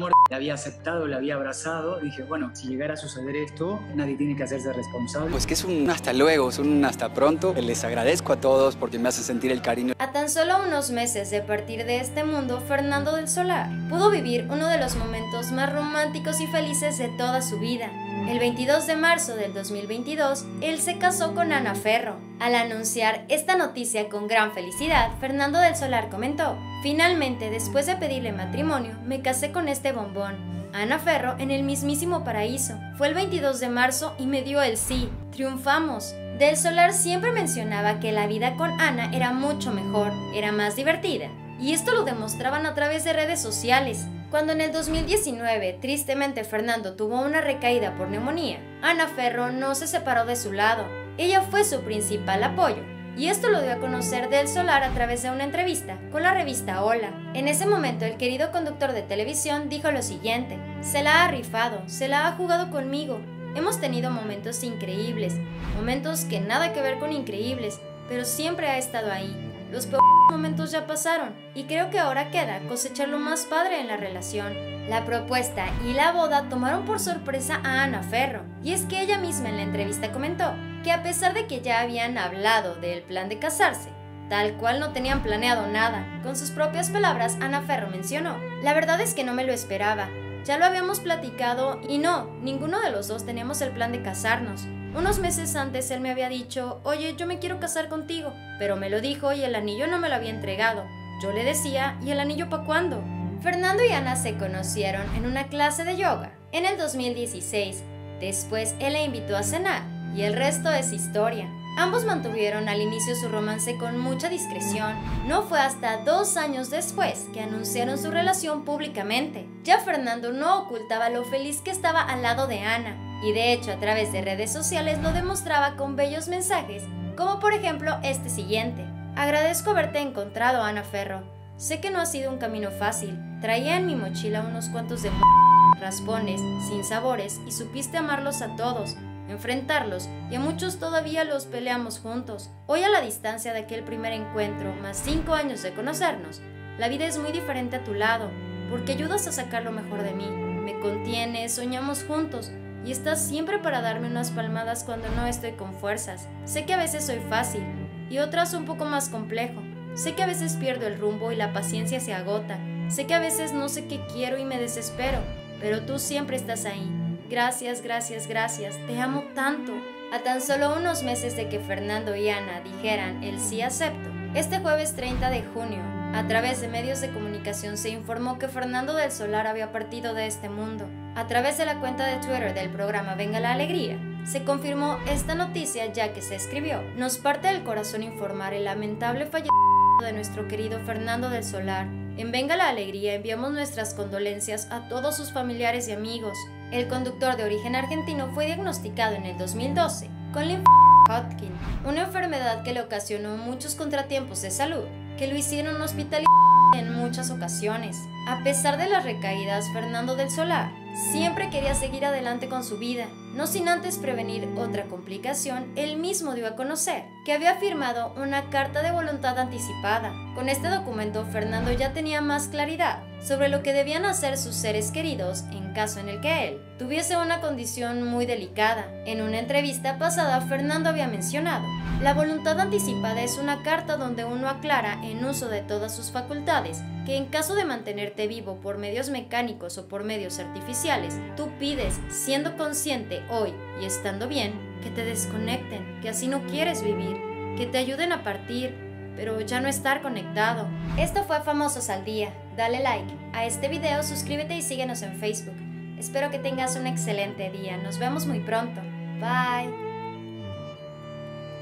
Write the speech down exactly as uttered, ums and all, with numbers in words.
amor, la había aceptado, la había abrazado. Dije, bueno, si llegara a suceder esto, nadie tiene que hacerse responsable. Pues que es un hasta luego, es un hasta pronto. Les agradezco a todos porque me hacen sentir el cariño. A tan solo unos meses de partir de este mundo, Fernando del Solar pudo vivir uno de los momentos más románticos y felices de toda su vida. El veintidós de marzo del dos mil veintidós, él se casó con Ana Ferro. Al anunciar esta noticia con gran felicidad, Fernando del Solar comentó: finalmente, después de pedirle matrimonio, me casé con este bombón, Ana Ferro, en el mismísimo paraíso. Fue el veintidós de marzo y me dio el sí. Triunfamos. Del Solar siempre mencionaba que la vida con Ana era mucho mejor, era más divertida. Y esto lo demostraban a través de redes sociales. Cuando en el dos mil diecinueve, tristemente, Fernando tuvo una recaída por neumonía, Ana Ferro no se separó de su lado. Ella fue su principal apoyo. Y esto lo dio a conocer Del Solar a través de una entrevista con la revista Hola. En ese momento, el querido conductor de televisión dijo lo siguiente: se la ha rifado, se la ha jugado conmigo. Hemos tenido momentos increíbles, momentos que nada que ver con increíbles, pero siempre ha estado ahí. Los peores momentos ya pasaron y creo que ahora queda cosechar lo más padre en la relación. La propuesta y la boda tomaron por sorpresa a Ana Ferro, y es que ella misma en la entrevista comentó que a pesar de que ya habían hablado del plan de casarse, tal cual no tenían planeado nada. Con sus propias palabras, Ana Ferro mencionó: la verdad es que no me lo esperaba, ya lo habíamos platicado y no, ninguno de los dos teníamos el plan de casarnos. Unos meses antes él me había dicho: oye, yo me quiero casar contigo, pero me lo dijo y el anillo no me lo había entregado. Yo le decía: ¿y el anillo para cuándo? Fernando y Ana se conocieron en una clase de yoga en el dos mil dieciséis. Después él la invitó a cenar y el resto es historia. Ambos mantuvieron al inicio su romance con mucha discreción. No fue hasta dos años después que anunciaron su relación públicamente. Ya Fernando no ocultaba lo feliz que estaba al lado de Ana, y de hecho a través de redes sociales lo demostraba con bellos mensajes, como por ejemplo este siguiente: agradezco haberte encontrado, Ana Ferro. Sé que no ha sido un camino fácil. Traía en mi mochila unos cuantos de raspones, sin sabores, y supiste amarlos a todos, enfrentarlos, y a muchos todavía los peleamos juntos. Hoy, a la distancia de aquel primer encuentro, más cinco años de conocernos, la vida es muy diferente a tu lado, porque ayudas a sacar lo mejor de mí. Me contienes, soñamos juntos, y estás siempre para darme unas palmadas cuando no estoy con fuerzas. Sé que a veces soy fácil, y otras un poco más complejo. Sé que a veces pierdo el rumbo y la paciencia se agota. Sé que a veces no sé qué quiero y me desespero, pero tú siempre estás ahí. Gracias, gracias, gracias. Te amo tanto. A tan solo unos meses de que Fernando y Ana dijeran el sí acepto, este jueves treinta de junio, a través de medios de comunicación se informó que Fernando del Solar había partido de este mundo. A través de la cuenta de Twitter del programa Venga la Alegría, se confirmó esta noticia, ya que se escribió: nos parte del corazón informar el lamentable fallecimiento de nuestro querido Fernando del Solar. En Venga la Alegría enviamos nuestras condolencias a todos sus familiares y amigos. El conductor de origen argentino fue diagnosticado en el dos mil doce con linfoma Hodgkin, una enfermedad que le ocasionó muchos contratiempos de salud, que lo hicieron hospitalizar en muchas ocasiones. A pesar de las recaídas, Fernando del Solar siempre quería seguir adelante con su vida, no sin antes prevenir otra complicación. Él mismo dio a conocer que había firmado una carta de voluntad anticipada. Con este documento, Fernando ya tenía más claridad sobre lo que debían hacer sus seres queridos en caso en el que él tuviese una condición muy delicada. En una entrevista pasada, Fernando había mencionado: la voluntad anticipada es una carta donde uno aclara, en uso de todas sus facultades, que en caso de mantenerte vivo por medios mecánicos o por medios artificiales, tú pides, siendo consciente hoy y estando bien, que te desconecten, que así no quieres vivir, que te ayuden a partir, pero ya no estar conectado. Esto fue Famosos al Día. Dale like a este video, suscríbete y síguenos en Facebook. Espero que tengas un excelente día. Nos vemos muy pronto. Bye.